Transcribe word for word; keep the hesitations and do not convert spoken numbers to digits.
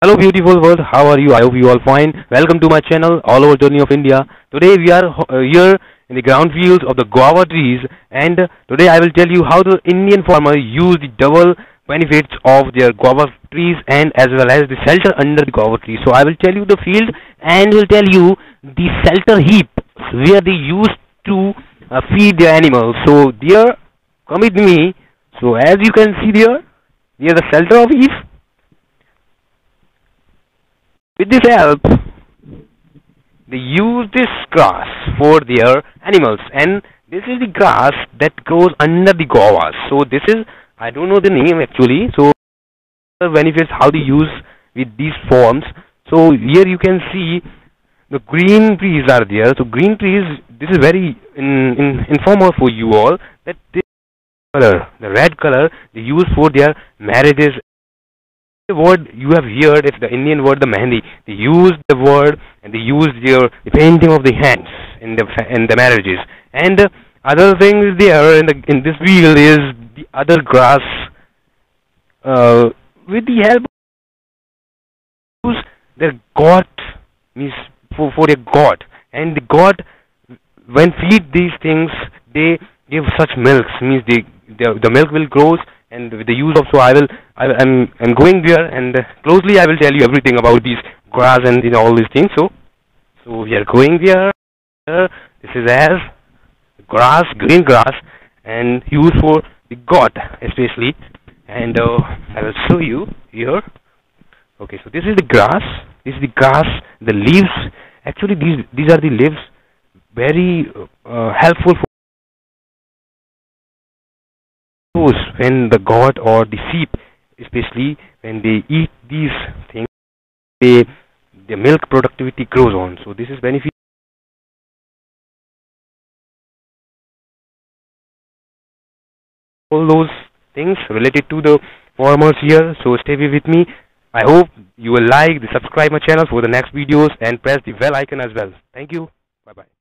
Hello beautiful world, how are you? I hope you all fine. Welcome to my channel, Allover Journey of India. Today we are uh, here in the ground fields of the guava trees, and uh, today I will tell you how the Indian farmer use the double benefits of their guava trees and as well as the shelter under the guava tree. So I will tell you the field and will tell you the shelter heap where they used to uh, feed their animals. So dear, come with me. So as you can see there, near the shelter of heap. With this help, they use this grass for their animals, and this is the grass that grows under the guavas. So this is, I don't know the name actually. So the benefits how they use with these forms. So here you can see the green trees are there. So green trees, this is very in, in, informal for you all that this color, the red color, they use for their marriages. The word you have heard is the Indian word the mehndi. They use the word and they use their the painting of the hands in the in the marriages. And uh, other things there in the in this wheel is the other grass. Uh, with the help of their god means for for their god, and the god when feed these things they give such milks means they the the milk will grows. And with the use of, so I will, I, I'm, I'm going there and uh, closely I will tell you everything about these grass and you know, all these things. So, so we are going there. Uh, this is as grass, green grass, and used for the goat especially. And uh, I will show you here. Okay, so this is the grass. This is the grass. The leaves. Actually, these these are the leaves. Very uh, helpful for when the goat or the sheep, especially when they eat these things, they, the milk productivity grows on. So this is benefit. All those things related to the farmers here. So stay with me. I hope you will like, subscribe my channel for the next videos and press the bell icon as well. Thank you. Bye bye.